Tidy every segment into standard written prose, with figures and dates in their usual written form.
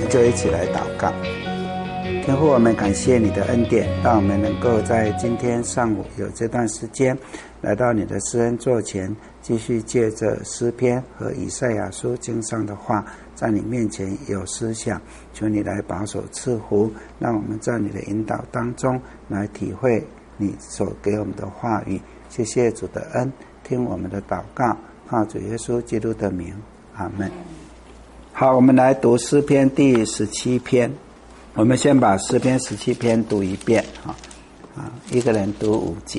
们就一起来祷告。天父，我们感谢你的恩典，让我们能够在今天上午有这段时间来到你的施恩座前，继续借着诗篇和以赛亚书经上的话，在你面前有思想，求你来保守赐福，让我们在你的引导当中来体会你所给我们的话语。谢谢主的恩，听我们的祷告，靠主耶稣基督的名，阿们。好，我们来读诗篇第17篇。我们先把诗篇17篇读一遍，一个人读5节。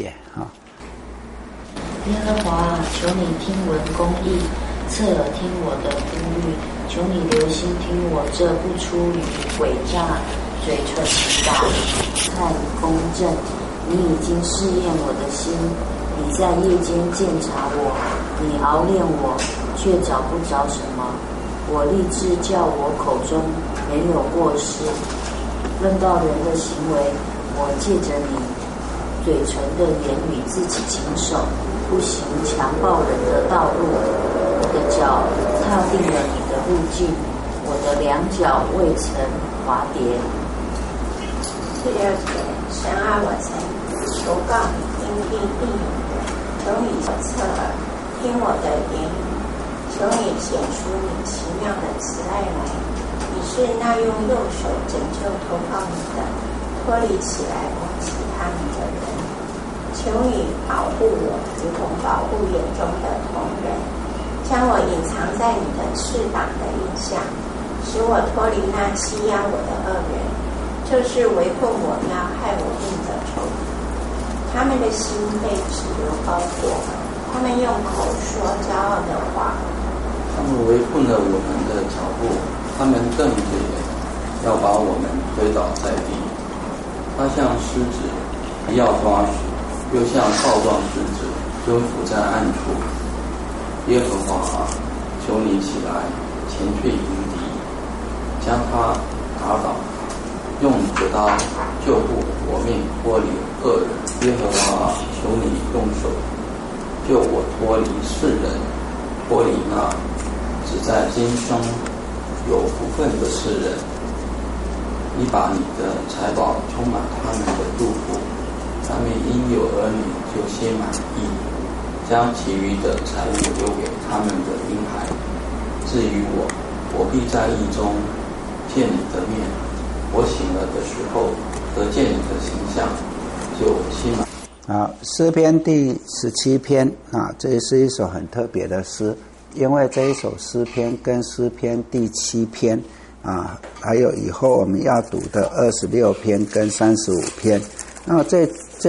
耶和华，求你听闻公义，侧耳听我的呼吁，求你留心听我这不出于诡诈嘴唇的祷，看公正。你已经试验我的心，你在夜间鉴察我，你熬炼我，却找不着什么。我立志叫我口中没有过失。论到人的行为，我借着你嘴唇的言语自己谨守，不行强暴人的道路。我的脚踏定了你的路径，我的两脚未曾滑跌。 第2节，神啊，我曾求告你，因地应允的，求你侧耳听我的言语，求你显出你奇妙的慈爱来。你是那用右手拯救投靠你的，脱离起来攻击他们的人。求你保护我，如同保护眼中的瞳人，将我隐藏在你的翅膀的印下，使我脱离那欺压我的恶人，就是围困我要害我命的仇敌。他们的心被脂油包裹，他们用口说骄傲的话。 他们围困了我们的脚步，他们瞪着眼，要把我们推倒在地。他像狮子要抓食，又像暴壮之子蹲伏在暗处。耶和华啊，求你起来，前去迎敌，将他打倒，用你的刀救护我命，脱离恶人。耶和华啊，求你用手救我脱离世人，脱离那只在今生有福分的世人。你把你的财宝充满他们的肚腹，他们因有儿女就心满意，将其余的财物留给他们的婴孩。至于我必在意中见你的面，我醒了的时候得见你的形象，就心满。 好，诗篇第17篇这是一首很特别的诗，因为这一首诗篇跟诗篇第7篇还有以后我们要读的26篇跟35篇，那这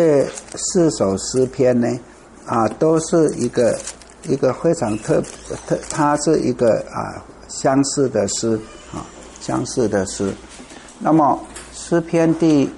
4首诗篇呢都是一个非常它是一个相似的诗相似的诗。那么诗篇第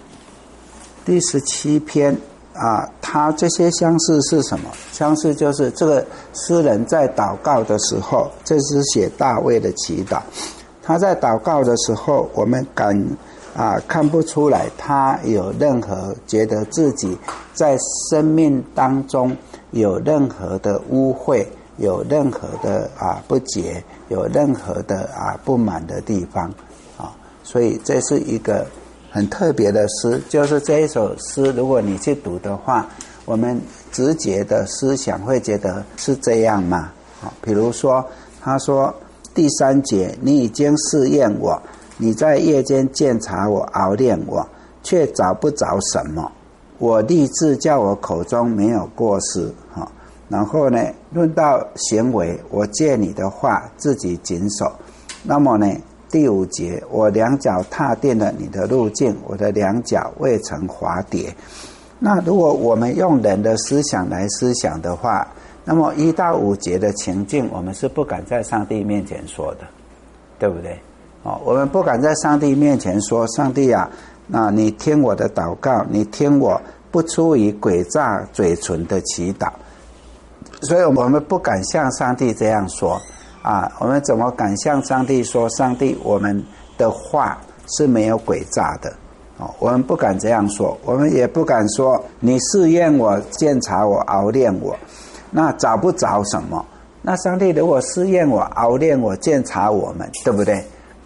17篇它这些相似是什么？相似就是这个诗人在祷告的时候，这是写大卫的祈祷。他在祷告的时候，我们看不出来他有任何觉得自己在生命当中有任何的污秽，有任何的不洁，有任何的不满的地方所以这是一个很特别的诗，就是这一首诗如果你去读的话，我们直觉的思想会觉得是这样吗？比如说他说第3节，你已经试验我，你在夜间鉴察我，熬炼我，却找不着什么。我立志叫我口中没有过失然后呢，论到行为，我借你的话自己谨守。那么呢，第5节，我两脚踏定了你的路径，我的两脚未曾滑跌。那如果我们用人的思想来思想的话，那么1到5节的情境，我们是不敢在上帝面前说的，对不对？我们不敢在上帝面前说，上帝那你听我的祷告，你听我不出于诡诈嘴唇的祈祷。所以我们不敢向上帝这样说我们怎么敢向上帝说，上帝我们的话是没有诡诈的我们不敢这样说。我们也不敢说你试验我，鉴察我，熬炼我，那找不着什么。那上帝如果试验我，熬炼我，鉴察我们，对不对？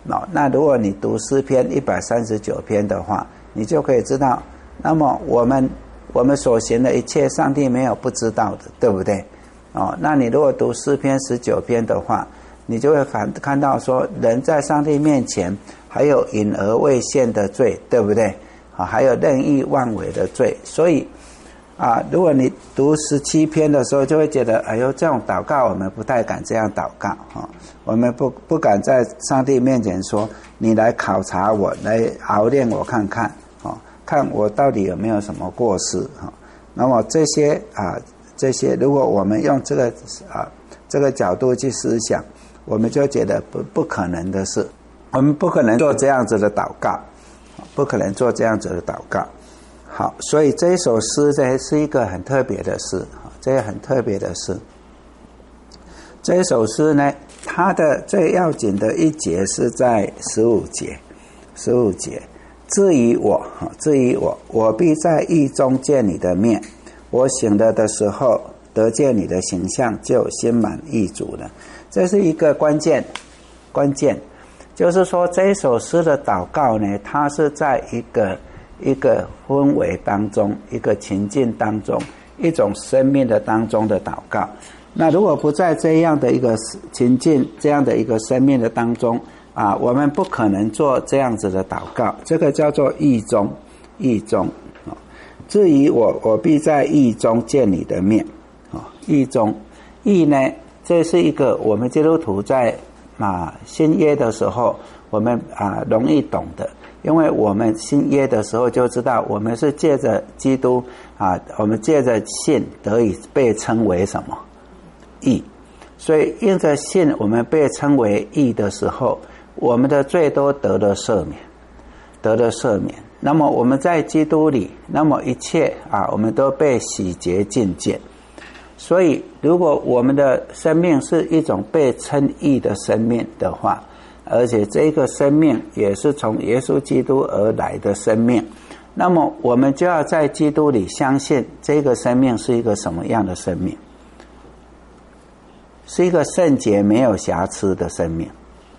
那如果你读诗篇139篇的话，你就可以知道，那么我们所行的一切，上帝没有不知道的，对不对？那你如果读诗篇19篇的话，你就会看到说，人在上帝面前还有隐而未现的罪，对不对？还有任意妄为的罪。所以如果你读17篇的时候，就会觉得，哎呦，这种祷告我们不太敢这样祷告，我们不敢在上帝面前说，你来考察我，来熬炼我看看，看我到底有没有什么过失。那么这些如果我们用这个角度去思想，我们就觉得不可能的事，我们不可能做这样子的祷告，不可能做这样子的祷告。好，所以这一首诗这是一个很特别的诗，这个很特别的诗。这一首诗呢，它的最要紧的一节是在15节。至于我，我必在义中见你的面，我醒了的时候得见你的形象，就心满意足了。这是一个关键，就是说这一首诗的祷告呢，它是在一个氛围当中，一个情境当中，一种生命的当中的祷告。那如果不在这样的一个情境，这样的一个生命的当中我们不可能做这样子的祷告。这个叫做义中。至于我必在义中见你的面。义中，义呢，这是一个我们基督徒在新约的时候我们容易懂的，因为我们新约的时候就知道，我们是借着基督我们借着信得以被称为什么？义。所以因着信我们被称为义的时候，我们的罪都得了赦免。那么我们在基督里，那么一切我们都被洗洁净见。所以如果我们的生命是一种被称义的生命的话，而且这个生命也是从耶稣基督而来的生命，那么我们就要在基督里相信这个生命是一个什么样的生命，是一个圣洁没有瑕疵的生命，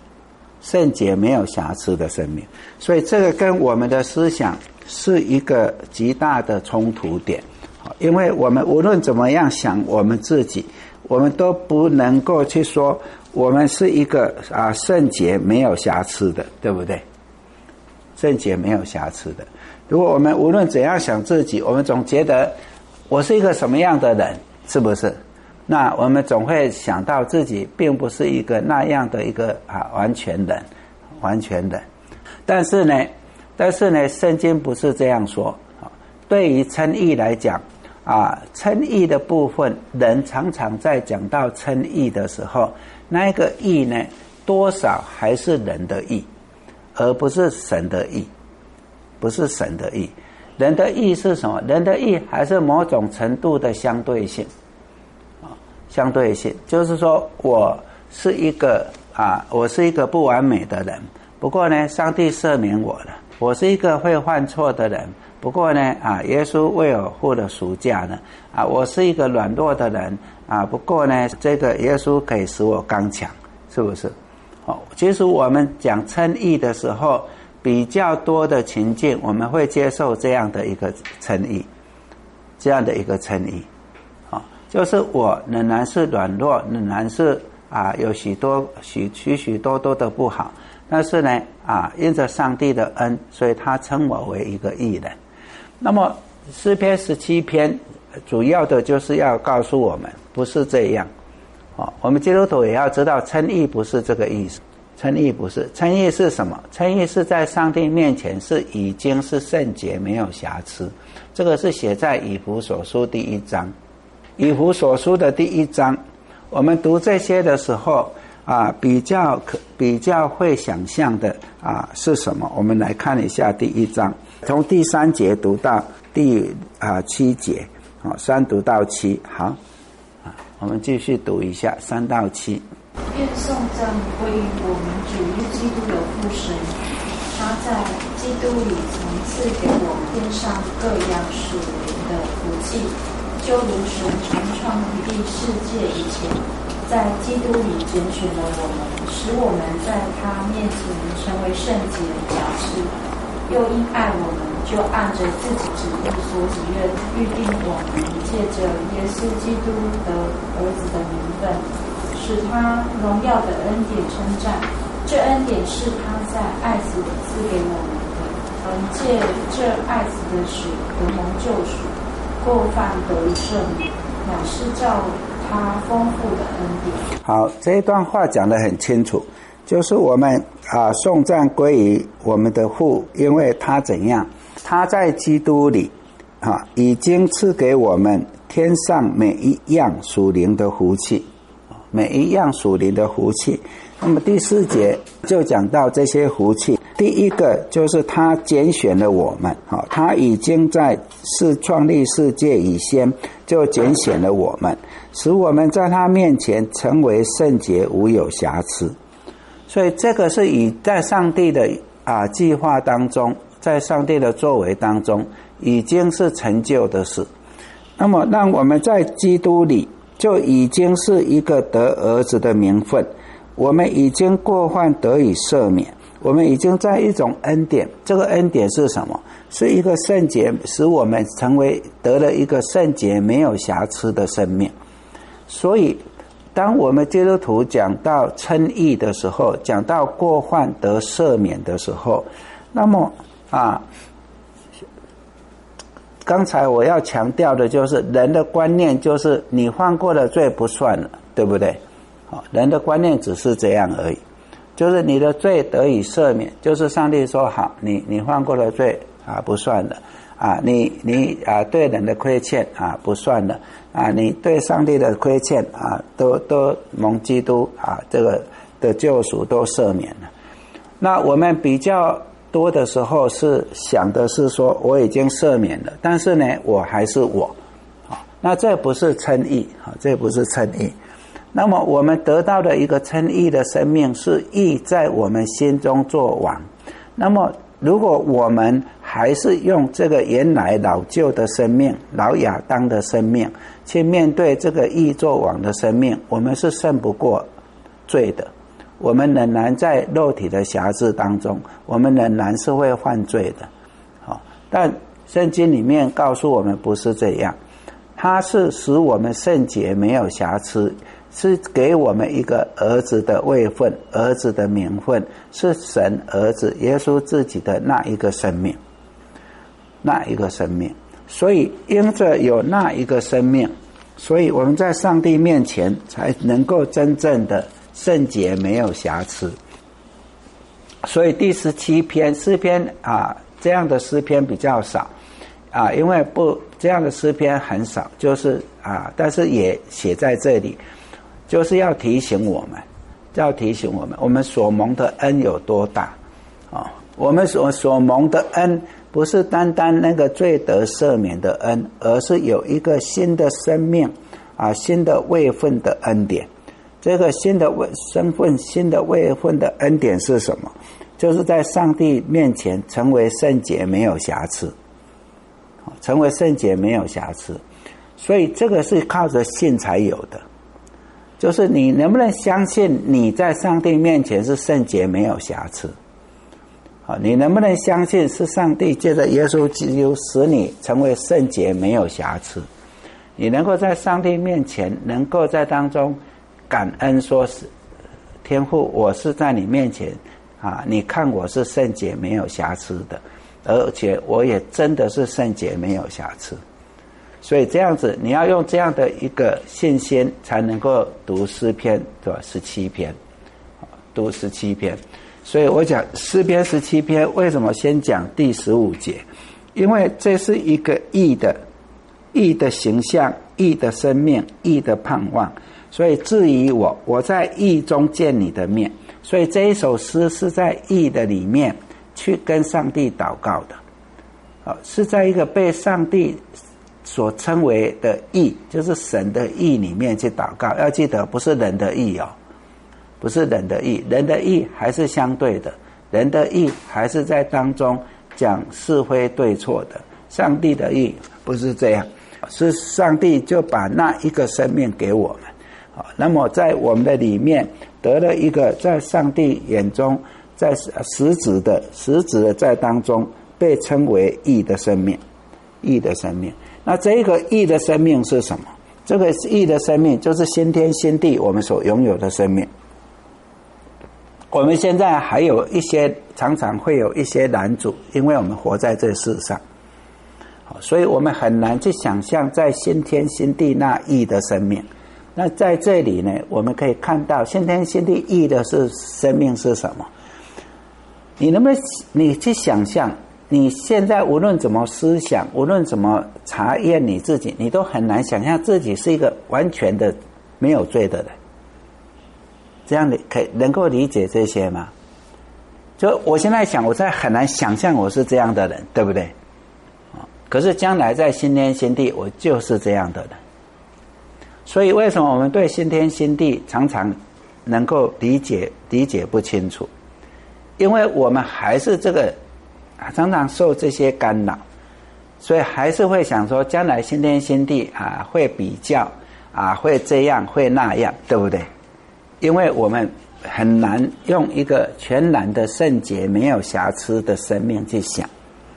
所以这个跟我们的思想是一个极大的冲突点。因为我们无论怎么样想我们自己，我们都不能够去说我们是一个圣洁没有瑕疵的，对不对？圣洁没有瑕疵的。如果我们无论怎样想自己，我们总觉得我是一个什么样的人，是不是？那我们总会想到自己并不是一个那样的一个完全人。但是呢，圣经不是这样说。对于称义来讲称义的部分，人常常在讲到称义的时候，那一个义呢，多少还是人的义，而不是神的义。人的义是什么？人的义还是某种程度的相对性。就是说我是一个不完美的人，不过呢，上帝赦免我了。我是一个会犯错的人，不过呢耶稣为我付了赎价呢我是一个软弱的人不过呢这个耶稣可以使我刚强，是不是？其实我们讲称义的时候，比较多的情境我们会接受这样的一个称义，就是我仍然是软弱，仍然是有许多的不好，但是呢因着上帝的恩，所以他称我为一个义人。那么诗篇17篇主要的就是要告诉我们不是这样我们基督徒也要知道，称义不是这个意思。称义是什么？称义是在上帝面前是已经是圣洁没有瑕疵。这个是写在以弗所书第1章。以弗所书的第1章，我们读这些的时候比较会想象的是什么？我们来看一下第1章，从第3节读到第7节，3读到7。好，我们继续读一下3到7。 愿颂赞归于我们主耶稣基督的父神，他在基督里曾赐给我们天上各样属灵的福气，就如神从创立世界以前在基督里拣选了我们，使我们在他面前成为圣洁雅士，又因爱我们，就按着自己旨意所喜悦预定我们，借着耶稣基督的儿子的名分，使他荣耀的恩典称赞。这恩典是他在爱子里赐给我们的，借这爱子的血得蒙救赎，过犯得以赦免，乃是照他丰富的恩典。 好，这一段话讲得很清楚，就是我们颂赞归于我们的父，因为他怎样？他在基督里已经赐给我们天上每一样属灵的福气，每一样属灵的福气。那么第4节就讲到这些福气，第一个就是他拣选了我们，他已经在创立世界以前就拣选了我们，使我们在他面前成为圣洁无有瑕疵。所以这个是在上帝的计划当中，在上帝的作为当中已经是成就的事。那么让我们在基督里就已经是一个得儿子的名分，我们已经过犯得以赦免，我们已经在一种恩典。这个恩典是什么？是一个圣洁，使我们得了一个圣洁没有瑕疵的生命。所以当我们基督徒讲到称义的时候，讲到过犯得赦免的时候，那么刚才我要强调的就是人的观念，就是你犯过的罪不算了，对不对？人的观念只是这样而已，就是你的罪得以赦免，就是上帝说好，你犯过的罪不算了你对人的亏欠不算了你对上帝的亏欠都蒙基督这个的救赎都赦免了。那我们比较多的时候是想的是说我已经赦免了，但是呢我还是我那这不是称义这不是称义。那么我们得到的一个称义的生命是义在我们心中作王。那么如果我们还是用这个原来老旧的生命，老亚当的生命去面对这个义作王的生命，我们是胜不过罪的。我们仍然在肉体的辖制当中，我们仍然是会犯罪的但圣经里面告诉我们不是这样，它是使我们圣洁没有瑕疵，是给我们一个儿子的位分，儿子的名分，是神儿子耶稣自己的那一个生命，那一个生命。所以因着有那一个生命，所以我们在上帝面前才能够真正的圣洁没有瑕疵。所以第17篇诗篇这样的诗篇比较少因为这样的诗篇很少，就是但是也写在这里，就是要提醒我们，我们所蒙的恩有多大我们所蒙的恩不是单单那个罪得赦免的恩，而是有一个新的生命新的位分的恩典。这个新的身份、新的位分的恩典是什么？就是在上帝面前成为圣洁没有瑕疵，成为圣洁没有瑕疵。所以这个是靠着信才有的，就是你能不能相信你在上帝面前是圣洁没有瑕疵你能不能相信是上帝借着耶稣基督使你成为圣洁没有瑕疵？你能够在上帝面前能够在当中感恩，说是天父，我是在你面前你看我是圣洁没有瑕疵的，而且我也真的是圣洁没有瑕疵。所以这样子你要用这样的一个信心才能够读诗篇，对吧？17篇读17篇。所以我讲诗篇17篇为什么先讲第15节，因为这是一个义的形象，义的生命，义的盼望。所以至于我在义中见你的面，所以这一首诗是在义的里面去跟上帝祷告的是在一个被上帝所称为的义，就是神的义里面去祷告。要记得不是人的义不是人的义，人的义还是相对的，人的义还是在当中讲是非对错的。上帝的义不是这样，是上帝就把那一个生命给我们那么在我们的里面得了一个在上帝眼中在实质的在当中被称为义的生命。义的生命，那这个义的生命是什么？这个义的生命就是新天新地我们所拥有的生命。我们现在还有一些常常会有一些拦阻，因为我们活在这世上，所以我们很难去想象在新天新地那义的生命。那在这里呢，我们可以看到新天新地义的生命是什么？你能不能你去想象，你现在无论怎么思想，无论怎么查验你自己，你都很难想象自己是一个完全的没有罪的人。这样能够理解这些吗？就我现在想，我在很难想象我是这样的人，对不对？可是将来在新天新地，我就是这样的人。所以为什么我们对新天新地常常能够理解不清楚？因为我们还是这个常常受这些干扰，所以还是会想说将来新天新地会比较会这样会那样，对不对？因为我们很难用一个全然的圣洁没有瑕疵的生命去想，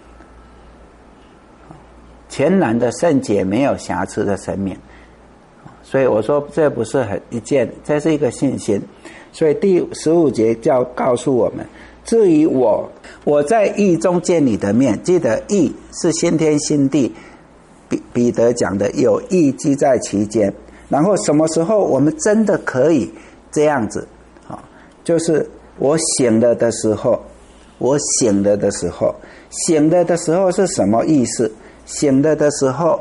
全然的圣洁没有瑕疵的生命。所以我说这不是这是一个信心。所以第15节就要告诉我们，至于我在义中见你的面，记得义是新天新地，彼得讲的有义居在其间。然后什么时候我们真的可以这样子，就是我醒了的时候。醒了的时候是什么意思？醒了的时候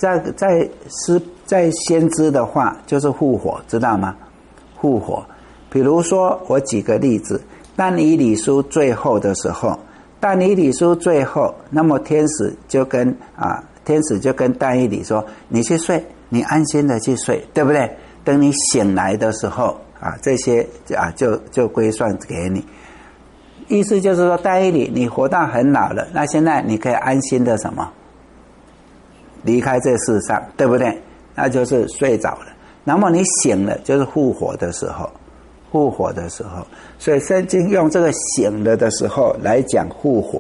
在先知的话就是复活，知道吗？复活。比如说我举个例子，但以理书最后的时候，那么天使就跟但以理说，你去睡，你安心的去睡，对不对？等你醒来的时候这些就归算给你。意思就是说，但以理你活到很老了，那现在你可以安心的什么？离开这世上，对不对？那就是睡着了。那么你醒了就是复活的时候。所以圣经用这个醒了的时候来讲复活，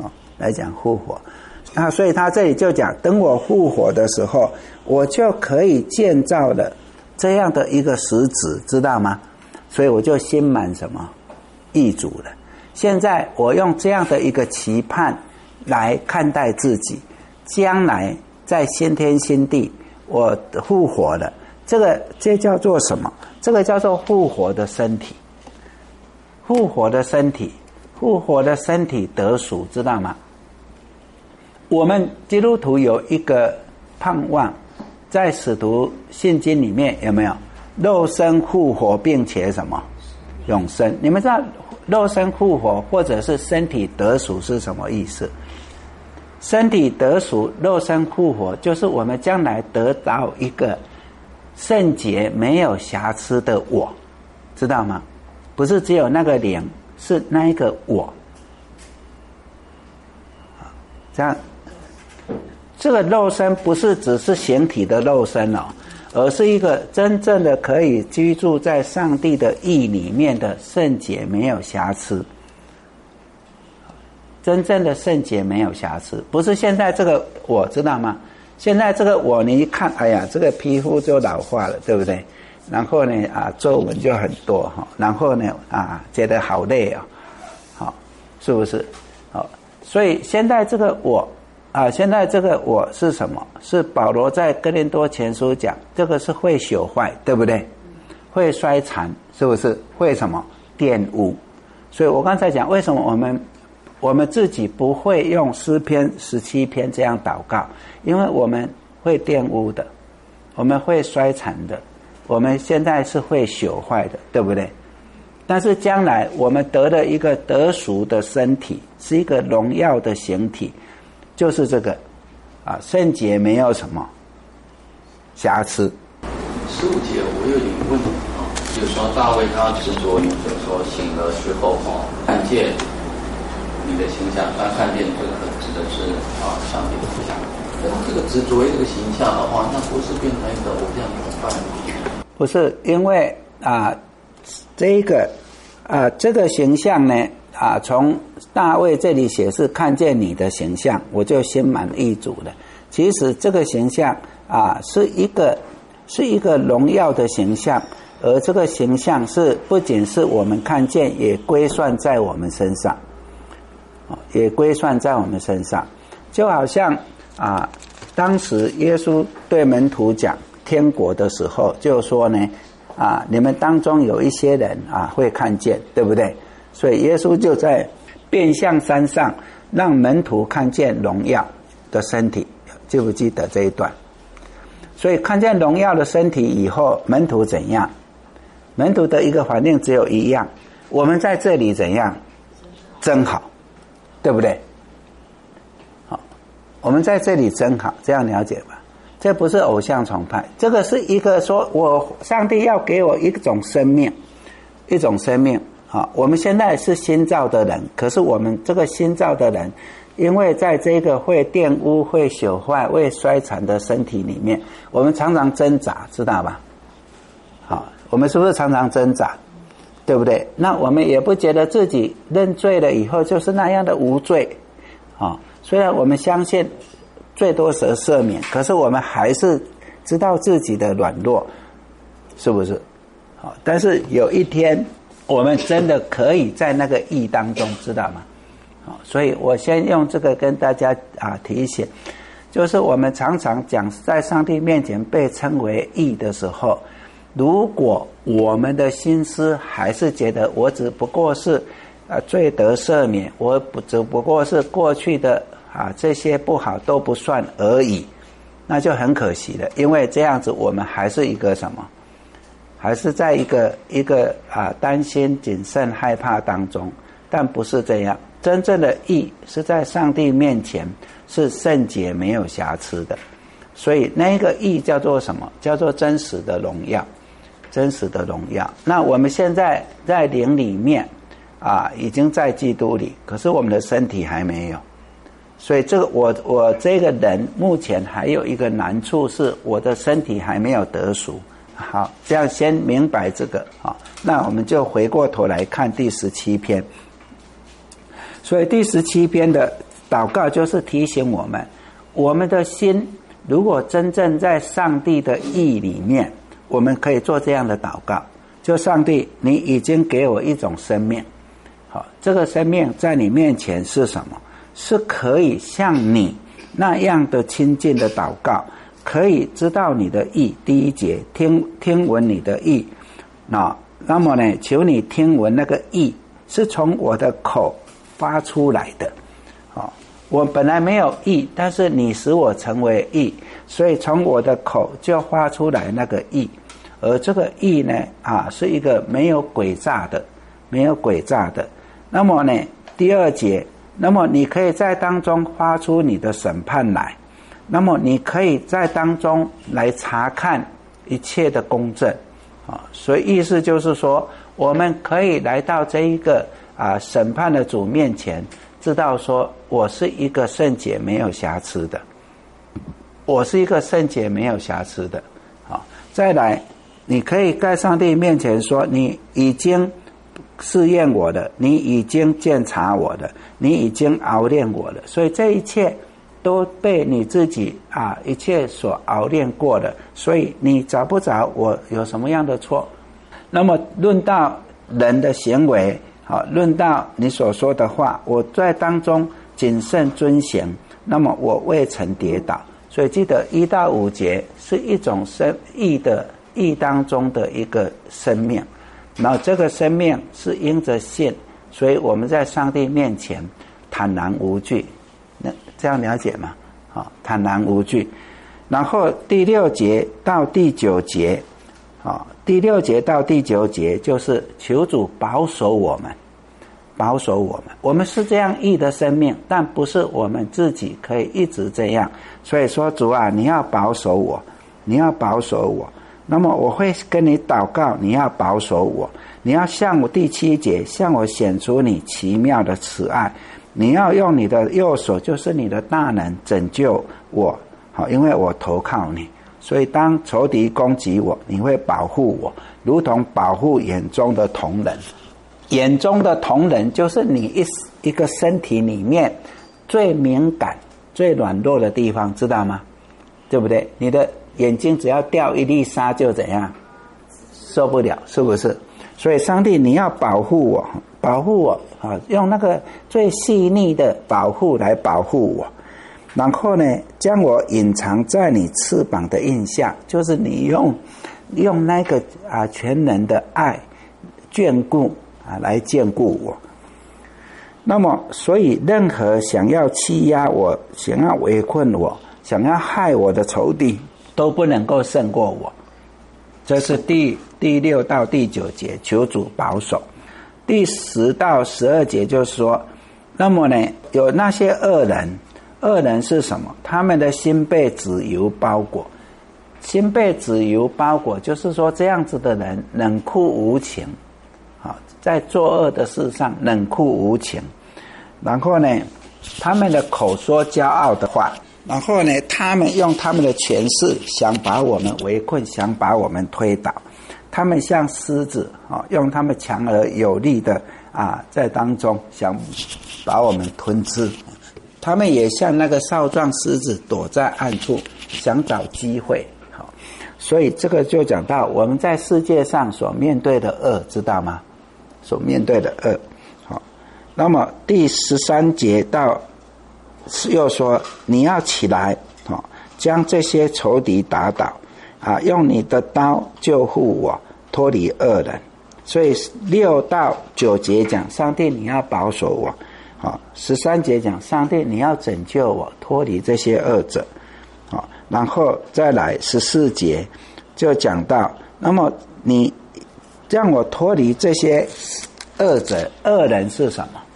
所以他这里就讲，等我复活的时候，我就可以建造了这样的一个实质，知道吗？所以我就心满什么？意足了。现在我用这样的一个期盼来看待自己，将来在新天新地我复活了，这叫做什么？这个叫做复活的身体。复活的身体得赎，知道吗？我们基督徒有一个盼望，在使徒信经里面有没有肉身复活并且什么永生？你们知道肉身复活或者是身体得赎是什么意思？身体得赎，肉身复活，就是我们将来得到一个圣洁没有瑕疵的我，知道吗？不是只有那个灵，是那一个我。这样，这个肉身不是只是形体的肉身而是一个真正的可以居住在上帝的义里面的圣洁没有瑕疵。真正的圣洁没有瑕疵，不是现在这个我，知道吗？现在这个我，你一看，哎呀，这个皮肤就老化了，对不对？然后呢，皱纹就很多然后呢，觉得好累是不是？所以现在这个我，现在这个我是什么？是保罗在哥林多前书讲，这个是会朽坏，对不对？会衰残，是不是？会什么？玷污。所以我刚才讲，为什么我们自己不会用诗篇17篇这样祷告？因为我们会玷污的，我们会衰残的，我们现在是会朽坏的，对不对？但是将来我们得了一个得赎的身体，是一个荣耀的形体，就是这个圣洁没有什么瑕疵。 15节我有点问就是说大卫他执着于就是说醒了之后看见你的形象，他看见这个指的是上帝的形象。那这个执着于这个形象的话，那不是变成一个偶像崇拜吗？ 不是因为这个形象呢从大卫这里写是看见你的形象，我就心满意足了。其实这个形象是一个荣耀的形象，而这个形象是不仅是我们看见，也归算在我们身上，也归算在我们身上。就好像当时耶稣对门徒讲天国的时候，就说呢你们当中有一些人会看见，对不对？所以耶稣就在变相山上让门徒看见荣耀的身体，记不记得这一段？所以看见荣耀的身体以后，门徒怎样？门徒的一个反应只有一样，我们在这里怎样？真好，对不对？好，我们在这里真好，这样了解吧？这不是偶像崇拜，这个是一个说上帝要给我一种生命，一种生命。我们现在是新造的人，可是我们这个新造的人，因为在这个会玷污、会朽坏、会衰残的身体里面，我们常常挣扎，知道吧？好，我们是不是常常挣扎？对不对？那我们也不觉得自己认罪了以后就是那样的无罪。虽然我们相信最多得赦免，可是我们还是知道自己的软弱，是不是？但是有一天我们真的可以在那个义当中，知道吗？所以我先用这个跟大家提醒，就是我们常常讲在上帝面前被称为义的时候，如果我们的心思还是觉得我只不过是罪得赦免，我只不过是过去的这些不好都不算而已，那就很可惜了。因为这样子我们还是一个什么？还是在一个担心、谨慎、害怕当中。但不是这样，真正的义是在上帝面前是圣洁没有瑕疵的。所以那个义叫做什么？叫做真实的荣耀，真实的荣耀。那我们现在在灵里面已经在基督里，可是我们的身体还没有。所以这个我这个人目前还有一个难处，是我的身体还没有得赎。好，这样先明白这个。那我们就回过头来看第17篇。所以第17篇的祷告就是提醒我们，我们的心如果真正在上帝的义里面，我们可以做这样的祷告，就上帝，你已经给我一种生命，好，这个生命在你面前是什么？是可以像你那样的亲近的祷告，可以知道你的意。第1节，听闻你的意，那么呢，求你听闻那个意是从我的口发出来的。我本来没有意，但是你使我成为意，所以从我的口就发出来那个意。而这个意呢，是一个没有诡诈的，没有诡诈的。那么呢，第2节，那么你可以在当中发出你的审判来，那么你可以在当中来查看一切的公正。所以意思就是说，我们可以来到这一个审判的主面前，知道说我是一个圣洁没有瑕疵的，我是一个圣洁没有瑕疵的。好，再来，你可以在上帝面前说，你已经试验我的，你已经鉴察我的，你已经熬炼我的，所以这一切都被你自己一切所熬炼过的，所以你找不着我有什么样的错。那么论到人的行为，论到你所说的话，我在当中谨慎遵行，那么我未曾跌倒。所以记得1到5节是一种义当中的一个生命，然后这个生命是因着信，所以我们在上帝面前坦然无惧。那这样了解吗？坦然无惧。然后第6节到第9节，第6节到第9节就是求主保守我们，保守我们。我们是这样义的生命，但不是我们自己可以一直这样。所以说，主啊，你要保守我，你要保守我。那么我会跟你祷告，你要保守我，你要向我第7节向我显出你奇妙的慈爱，你要用你的右手，就是你的大能拯救我。好，因为我投靠你。 所以当仇敌攻击我，你会保护我，如同保护眼中的瞳人。眼中的瞳人就是你一个身体里面最敏感最软弱的地方，知道吗？对不对？你的眼睛只要掉一粒沙就怎样受不了，是不是？所以上帝你要保护我，保护我啊，用那个最细腻的保护来保护我。然后呢，将我隐藏在你翅膀的印下，就是你用那个全能的爱眷顾来眷顾我。那么所以任何想要欺压我，想要围困我，想要害我的仇敌都不能够胜过我。这是第6到第9节，求主保守。第10到12节就是说，那么呢，有那些恶人是什么？他们的心被脂油包裹。心被脂油包裹，就是说这样子的人冷酷无情，在作恶的事上冷酷无情。然后呢，他们的口说骄傲的话，然后呢，他们用他们的权势想把我们围困，想把我们推倒。他们像狮子，用他们强而有力的在当中想把我们吞吃。他们也像那个少壮狮子躲在暗处想找机会。所以这个就讲到我们在世界上所面对的恶，知道吗？所面对的恶。那么第13节到又说，你要起来将这些仇敌打倒用你的刀救护我，脱离恶人。所以6到9节讲上帝你要保守我，13节讲上帝你要拯救我，脱离这些恶者。然后再来14节就讲到，那么你让我脱离这些恶者。恶人是什么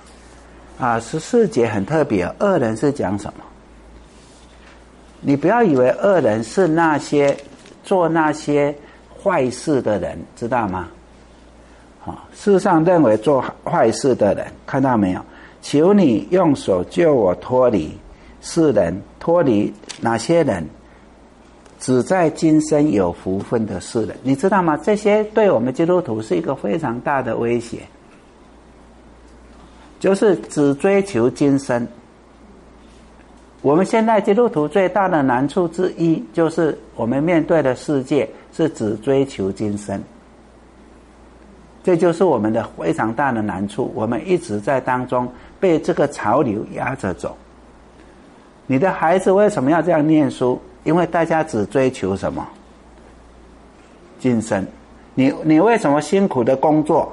？14节很特别，恶人是讲什么？你不要以为恶人是那些做那些坏事的人，知道吗？世上认为做坏事的人，看到没有？求你用手救我脱离世人，脱离哪些人？只在今生有福分的世人，你知道吗？这些对我们基督徒是一个非常大的威胁，就是只追求今生。我们现在基督徒最大的难处之一，就是我们面对的世界是只追求今生，这就是我们的非常大的难处。我们一直在当中被这个潮流压着走。你的孩子为什么要这样念书？因为大家只追求什么？今生。你为什么辛苦的工作？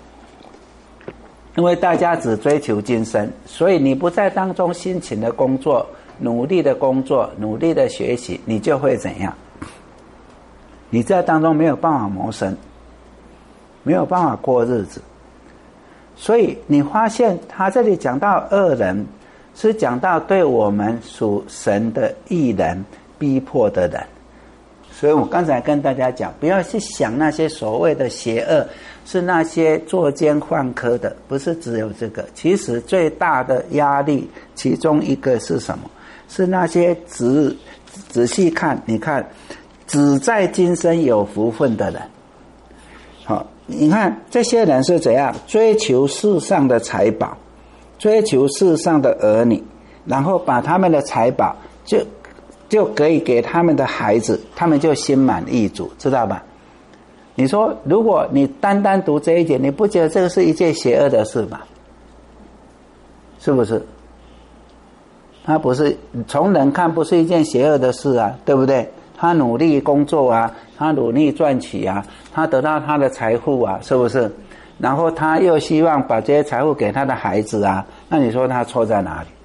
因为大家只追求今生，所以你不在当中辛勤的工作，努力的工作，努力的学习，你就会怎样？你在当中没有办法谋生，没有办法过日子。所以你发现他这里讲到恶人，是讲到对我们属神的义人逼迫的人。所以我刚才跟大家讲，不要去想那些所谓的邪恶是那些作奸犯科的，不是只有这个。其实最大的压力其中一个是什么？是那些仔细看，你看只在今生有福分的人。好，你看这些人是怎样追求世上的财宝，追求世上的儿女，然后把他们的财宝就可以给他们的孩子，他们就心满意足，知道吧？你说如果你单读这一节，你不觉得这个是一件邪恶的事吗？是不是？他不是，从人看不是一件邪恶的事啊，对不对？他努力工作啊，他努力赚取啊，他得到他的财富啊，是不是？然后他又希望把这些财富给他的孩子啊，那你说他错在哪里？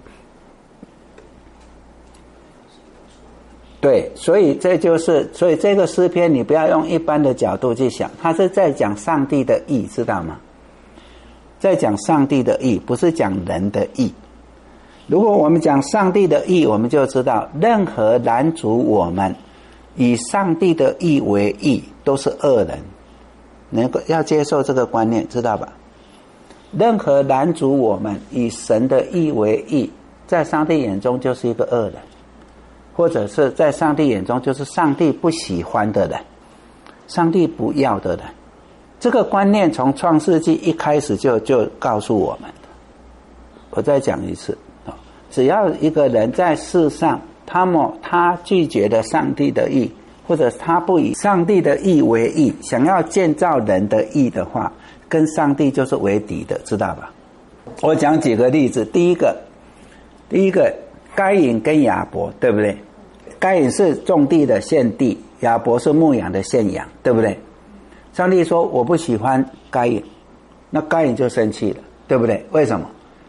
对，所以这个诗篇你不要用一般的角度去想，他是在讲上帝的义，知道吗？在讲上帝的义，不是讲人的义。如果我们讲上帝的义，我们就知道任何拦阻我们以上帝的义为义都是恶人，能够要接受这个观念，知道吧？任何拦阻我们以神的义为义，在上帝眼中就是一个恶人。 或者是在上帝眼中就是上帝不喜欢的人，上帝不要的人。这个观念从创世纪一开始就告诉我们。我再讲一次，只要一个人在世上，他拒绝了上帝的义，或者他不以上帝的义为义，想要建造人的义的话，跟上帝就是为敌的，知道吧？我讲几个例子。第一个该隐跟亚伯，对不对？该隐是种地的献地，亚伯是牧羊的献羊，对不对？上帝说我不喜欢该隐，那该隐就生气了，对不对？为什么？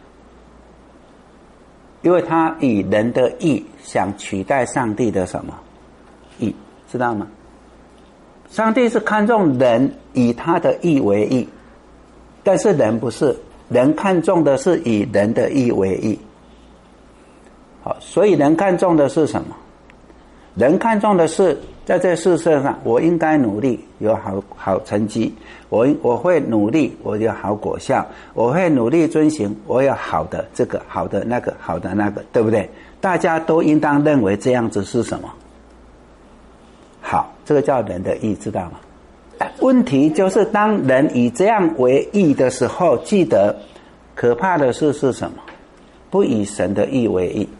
因为他以人的义想取代上帝的什么义，知道吗？上帝是看重人以他的义为义，但是人不是，人看重的是以人的义为义。好，所以人看重的是什么？人看重的是在这世界上，我应该努力有好成绩，我会努力，我有好果效，我会努力遵行，我有好的这个，好的那个，好的那个，对不对？大家都应当认为这样子是什么？好，这个叫人的义，知道吗？问题就是当人以这样为义的时候，记得可怕的事是什么？不以神的义为义。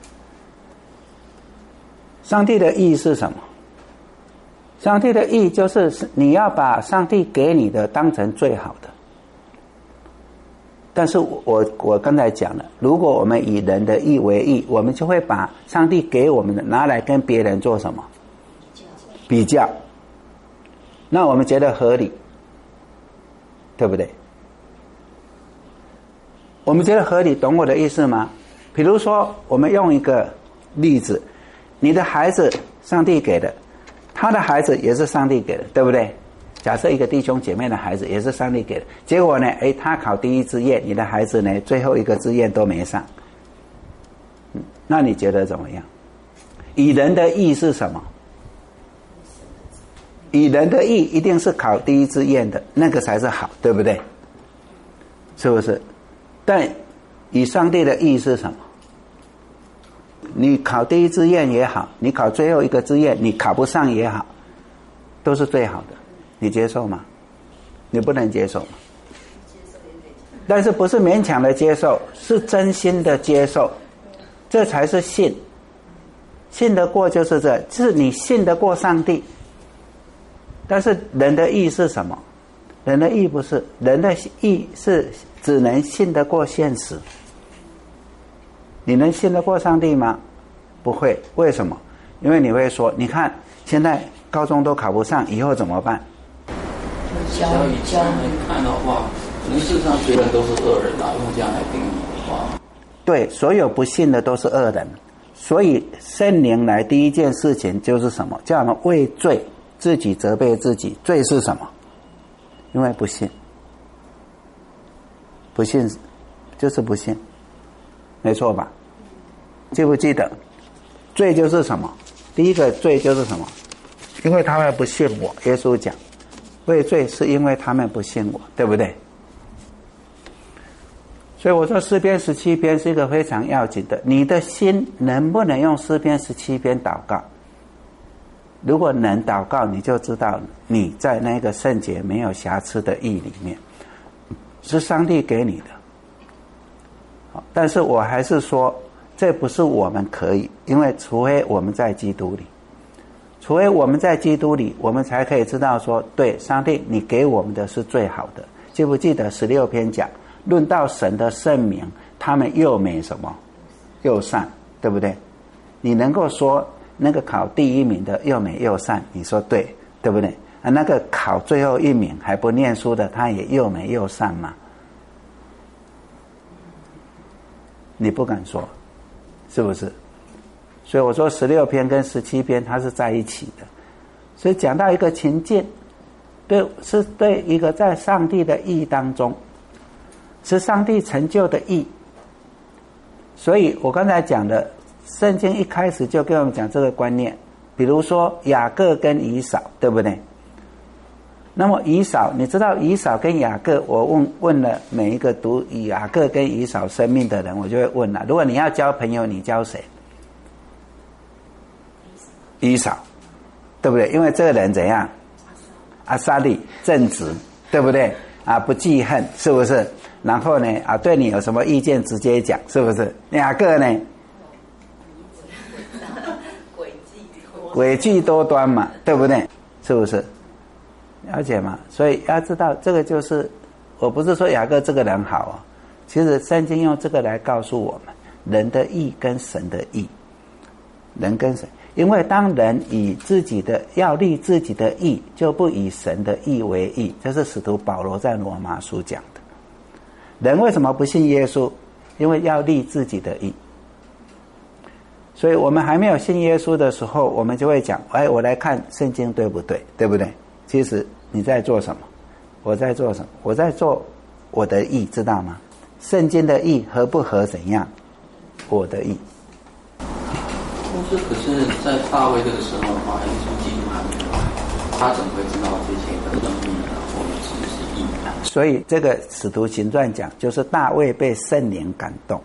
上帝的义是什么？上帝的义就是你要把上帝给你的当成最好的。但是我刚才讲了，如果我们以人的义为义，我们就会把上帝给我们的拿来跟别人做什么？比较。那我们觉得合理，对不对？我们觉得合理，懂我的意思吗？比如说我们用一个例子，你的孩子上帝给的，他的孩子也是上帝给的，对不对？假设一个弟兄姐妹的孩子也是上帝给的，结果呢，他考第一志愿，你的孩子呢最后一个志愿都没上，那你觉得怎么样？以人的义是什么？以人的义一定是考第一志愿的，那个才是好，对不对？是不是？但以上帝的义是什么？你考第一志愿也好，你考最后一个志愿，你考不上也好，都是最好的，你接受吗？你不能接受吗？但是不是勉强的接受，是真心的接受，这才是信。信得过就是这，是你信得过上帝。但是人的义是什么？人的义不是，人的义是只能信得过现实。你能信得过上帝吗？不会。为什么？因为你会说，你看现在高中都考不上，以后怎么办？ 只要以这样来看的话，可能世上所有人都是恶人啊，用这样来定义的话。 对，所有不信的都是恶人。所以圣灵来第一件事情就是什么？叫我们为罪自己责备自己。罪是什么？因为不信。不信就是不信，没错吧？记不记得罪就是什么？第一个罪就是什么？因为他们不信我。耶稣讲为罪是因为他们不信我，对不对？所以我说诗篇17篇是一个非常要紧的，你的心能不能用诗篇17篇祷告？如果能祷告，你就知道你在那个圣洁没有瑕疵的义里面，是上帝给你的。但是我还是说，这不是我们可以，因为除非我们在基督里，除非我们在基督里，我们才可以知道说，对，上帝你给我们的是最好的。记不记得16篇讲，论到神的圣名，他们又美什么？又善，对不对？你能够说那个考第一名的又美又善，你说对，对不对？那个考最后一名还不念书的，他也又美又善吗？你不敢说，是不是？所以我说16篇跟17篇它是在一起的。所以讲到一个情境，对，是对一个在上帝的义当中，是上帝成就的义。所以我刚才讲的圣经一开始就跟我们讲这个观念，比如说雅各跟以扫，对不对？那么以扫，你知道以扫跟雅各，我问了每一个读雅各跟以扫生命的人，我就会问了，如果你要交朋友，你交谁？ 以扫，对不对？因为这个人怎样？阿撒利正直，对不对？不记恨，是不是？然后呢对你有什么意见直接讲，是不是？雅各呢？诡计多端嘛，对不对？是不是？了解吗？所以要知道这个就是，我不是说雅各这个人好其实圣经用这个来告诉我们人的义跟神的义，人跟神。因为当人以自己的要立自己的义，就不以神的义为义，这是使徒保罗在罗马书讲的。人为什么不信耶稣？因为要立自己的义。所以我们还没有信耶稣的时候，我们就会讲，我来看圣经对不对，对不对？其实你在做什么？我在做什么？我在做我的义，知道吗？圣经的义合不合怎样？我的义。 可是在大卫这个时候的话，耶稣基督还没有来，他怎么会知道这些的能力呢？我们其实是义。 所以这个使徒行传讲，就是大卫被圣灵感动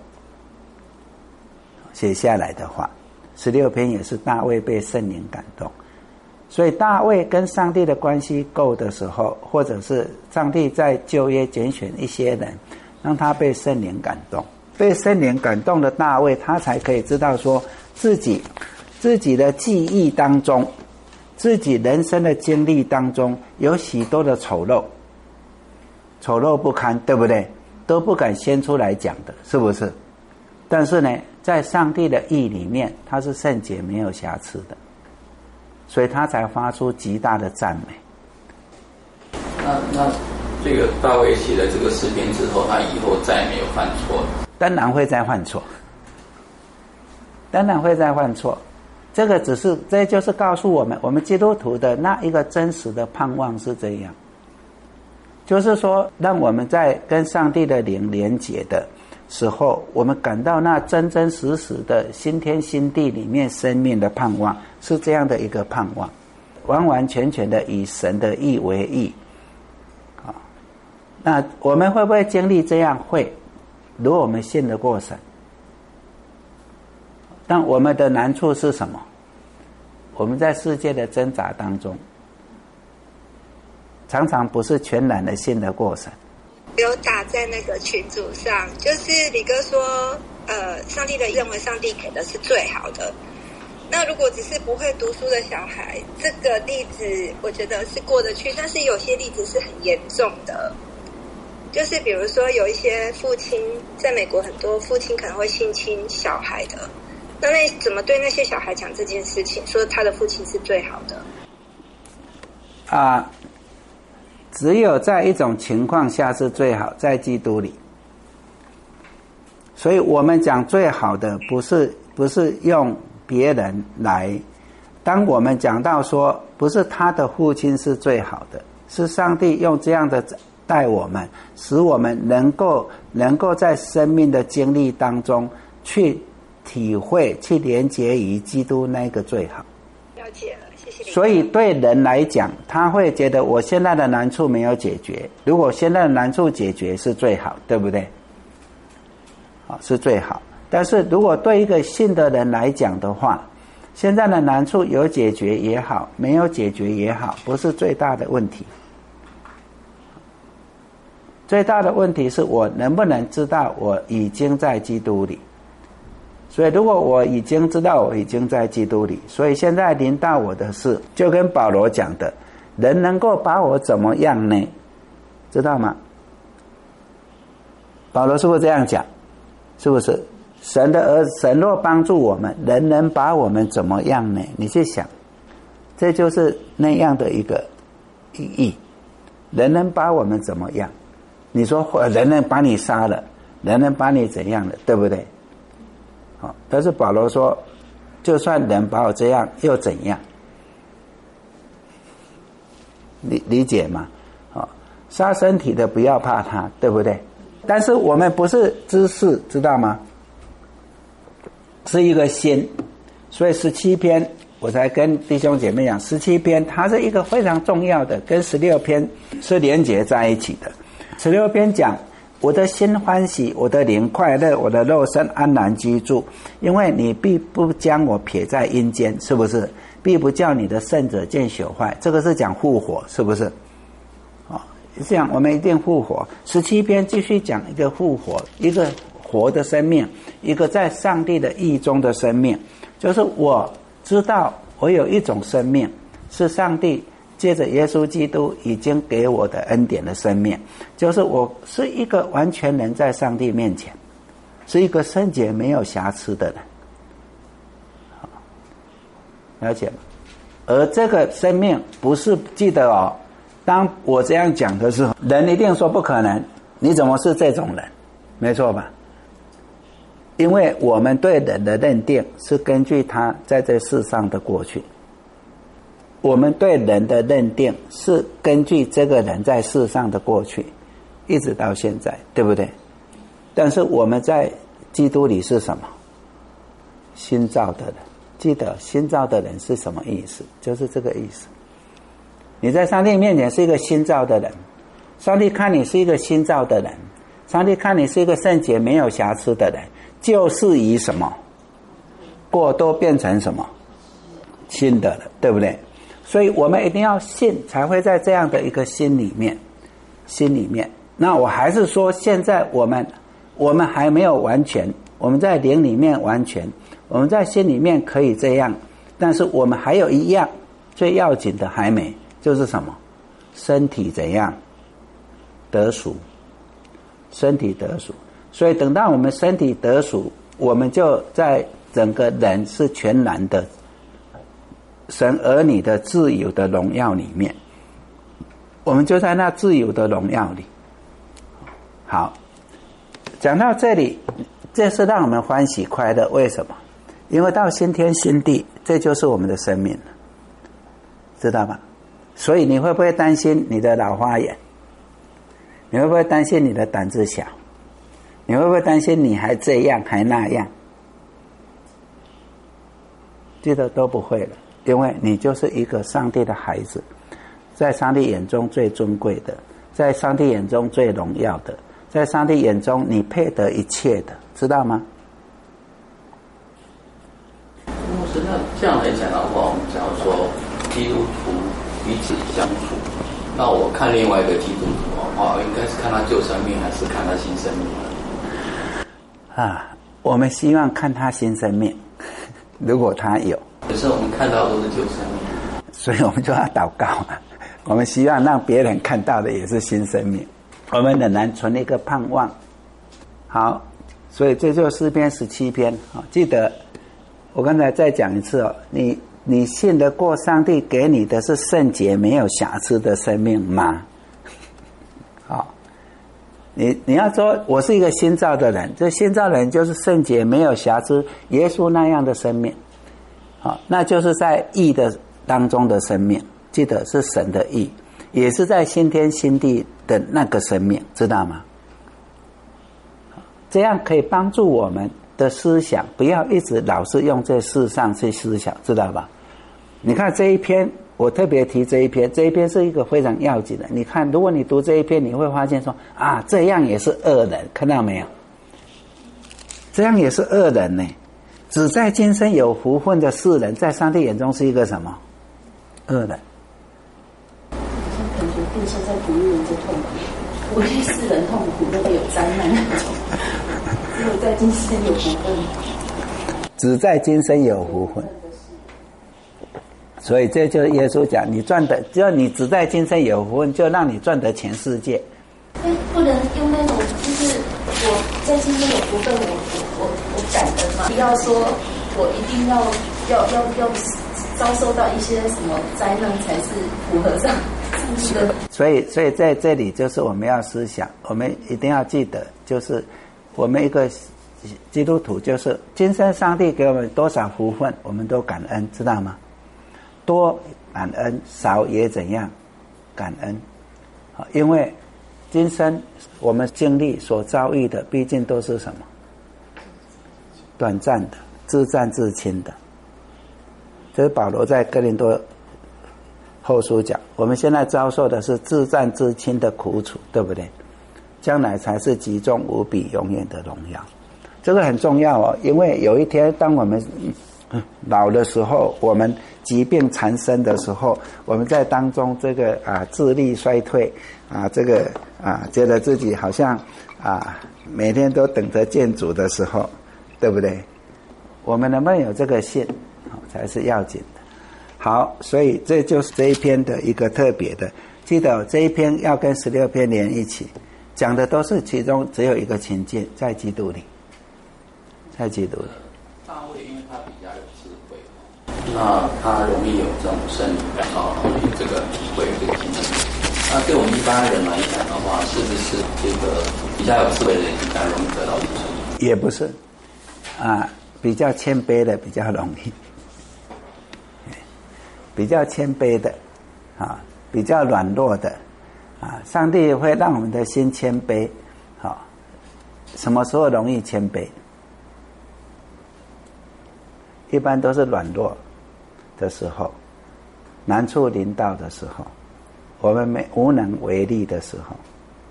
写下来的话，16篇也是大卫被圣灵感动。所以大卫跟上帝的关系够的时候，或者是上帝在旧约拣选一些人，让他被圣灵感动。被圣灵感动的大卫，他才可以知道说自己的记忆当中，自己人生的经历当中有许多的丑陋不堪，对不对？都不敢先出来讲的，是不是？但是呢，在上帝的义里面，他是圣洁没有瑕疵的，所以他才发出极大的赞美。 那这个大卫写了这个诗篇之后，他以后再也没有犯错了。 当然会再犯错，这就是告诉我们基督徒的那一个真实的盼望是这样，就是说让我们在跟上帝的灵连结的时候，我们感到那真真实实的新天新地里面生命的盼望，是这样的一个盼望，完完全全的以神的义为义。那我们会不会经历这样？会，如果我们信得过神。但我们的难处是什么？我们在世界的挣扎当中，常常不是全然的信得过神。 有打在那个群组上，就是李哥说，上帝认为上帝给的是最好的。那如果只是不会读书的小孩，这个例子我觉得是过得去，但是有些例子是很严重的。就是比如说有一些父亲，在美国很多父亲可能会性侵小孩的，那怎么对那些小孩讲这件事情，说他的父亲是最好的？ 只有在一种情况下是最好，在基督里。所以我们讲最好的不是用别人来，当我们讲到说不是他的父亲是最好的，是上帝用这样的待我们，使我们能够在生命的经历当中去体会，去连结于基督那个最好。 了解了，谢谢。 所以对人来讲，他会觉得我现在的难处没有解决，如果现在的难处解决是最好，对不对？是最好。但是如果对一个信的人来讲的话，现在的难处有解决也好，没有解决也好，不是最大的问题。最大的问题是我能不能知道我已经在基督里。所以如果我已经知道我已经在基督里，所以现在临到我的事，就跟保罗讲的，人能够把我怎么样呢？知道吗？保罗是不是这样讲？是不是？神的儿子，神若帮助我们，人能把我们怎么样呢？你去想，这就是那样的一个意义。人能把我们怎么样？你说人能把你杀了，人能把你怎样的，对不对？但是保罗说，就算人把我这样又怎样？理解吗？杀身体的不要怕他，对不对？但是我们不是知识，知道吗？是一个心。所以17篇我才跟弟兄姐妹讲，17篇它是一个非常重要的，跟16篇是连结在一起的。16篇讲我的心欢喜，我的灵快乐，我的肉身安然居住，因为你必不将我撇在阴间，是不是？ 必不叫你的圣者见朽坏。这个是讲复活，是不是？这样我们一定复活。17篇继续讲一个复活，一个活的生命，一个在上帝的意中的生命，就是我知道我有一种生命是上帝借着耶稣基督已经给我的恩典的生命，就是我是一个完全人在上帝面前，是一个圣洁没有瑕疵的人，了解吗？而这个生命不是，记得哦，当我这样讲的时候，人一定说不可能，你怎么是这种人？没错吧？因为我们对人的认定是根据他在这世上的过去，我们对人的认定是根据这个人在世上的过去一直到现在，对不对？但是我们在基督里是什么？新造的人。记得新造的人是什么意思？就是这个意思。你在上帝面前是一个新造的人，上帝看你是一个新造的人，上帝看你是一个圣洁没有瑕疵的人，就是以什么过都变成什么新的了，对不对？所以我们一定要信，才会在这样的一个心里面。那我还是说，现在我们还没有完全，我们在灵里面完全，我们在心里面可以这样，但是我们还有一样最要紧的还没，就是什么？身体怎样得赎？身体得赎。所以等到我们身体得赎，我们就在整个人是全然的神儿女的自由的荣耀里面，我们就在那自由的荣耀里。好，讲到这里，这是让我们欢喜快乐。为什么？因为到新天新地，这就是我们的生命了，知道吗？所以你会不会担心你的老花眼？你会不会担心你的胆子小？你会不会担心你还这样还那样？记得都不会了，因为你就是一个上帝的孩子，在上帝眼中最尊贵的，在上帝眼中最荣耀的，在上帝眼中你配得一切的，知道吗？ 那这样来讲的话，我们假如说基督徒彼此相处，那我看另外一个基督徒的话，应该是看他旧生命还是看他新生命啊？我们希望看他新生命，如果他有。 可是我们看到都是旧生命， 所以我们就要祷告。我们希望让别人看到的也是新生命，我们仍然存一个盼望。好，所以这就是诗篇17篇。记得我刚才再讲一次哦，你信得过上帝给你的是圣洁没有瑕疵的生命吗？好，你要说我是一个新造的人，这新造的人就是圣洁没有瑕疵，耶稣那样的生命。好，那就是在义的当中的生命，记得是神的义，也是在新天新地的那个生命，知道吗？这样可以帮助我们的思想不要一直老是用这世上去思想，知道吧？你看这一篇，我特别提这一篇是一个非常要紧的。你看，如果你读这一篇，你会发现说啊，这样也是恶人，看到没有？这样也是恶人呢。只在今生有福分的世人，在上帝眼中是一个什么？恶人。 感觉变现在不遇人之痛苦，为世人痛苦，都会有灾难那种。只有在今生有福分， 只在今生有福分。所以这就是耶稣讲，你赚的，只要你只在今生有福分，就让你赚得全世界。 不能用那种就是我在今生有福分，我感恩嘛，不要说我一定要遭受到一些什么灾难才是符合上帝的。 所以在这里就是我们要思想，我们一定要记得，就是我们一个基督徒，就是今生上帝给我们多少福分，我们都感恩，知道吗？多感恩，少也怎样感恩。因为今生我们经历所遭遇的，毕竟都是什么？短暂的，自战自亲的。这是保罗在哥林多后书讲，我们现在遭受的是自战自亲的苦楚，对不对？将来才是极重无比永远的荣耀。这个很重要哦，因为有一天当我们老的时候，我们疾病缠身的时候，我们在当中这个智力衰退这个觉得自己好像每天都等着见主的时候，对不对？我们能不能有这个信才是要紧的。好，所以这就是这一篇的一个特别的，记得这一篇要跟16篇连一起讲的，都是其中只有一个情境，在基督里，在基督里。 大卫因为他比较有智慧，那他容易有这种圣灵感容易这个体会这个经验。那对我们一般人来讲的话，是不是这个比较有智慧的人比较容易得到这个圣灵？ 也不是比较谦卑的比较容易，比较谦卑的比较软弱的上帝会让我们的心谦卑。什么时候容易谦卑？一般都是软弱的时候，难处临到的时候，我们无能为力的时候。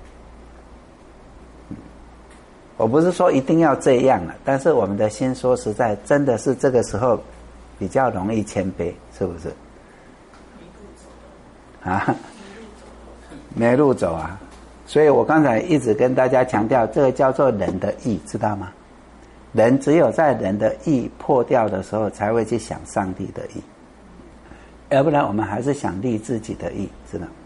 我不是说一定要这样了，但是我们的心说实在真的是这个时候比较容易谦卑，是不是？没路走所以我刚才一直跟大家强调，这个叫做人的义，知道吗？人只有在人的义破掉的时候，才会去想上帝的义，要不然我们还是想立自己的义，知道吗？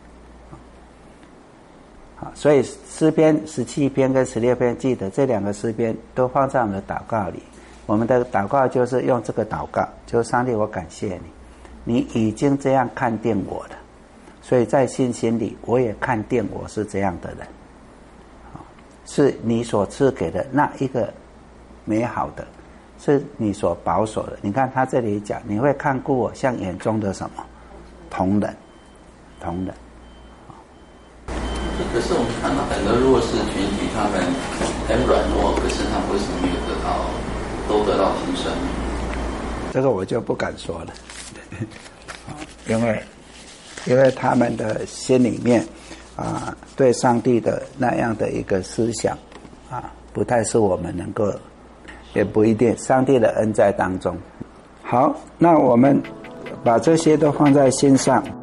好，所以诗篇17篇跟16篇，记得这两个诗篇都放在我们的祷告里。我们的祷告就是用这个祷告，就是上帝，我感谢你，你已经这样看定我了，所以在信心里我也看定我是这样的人，是你所赐给的那一个美好的，是你所保守的。你看他这里讲，你会看顾我像眼中的什么同人。 可是我们看到很多弱势群体，他们很软弱，可是他们为什么没有都得到提升？ 这个我就不敢说了，因为他们的心里面对上帝的那样的一个思想不太是我们能够，也不一定，上帝的恩在当中。好，那我们把这些都放在心上。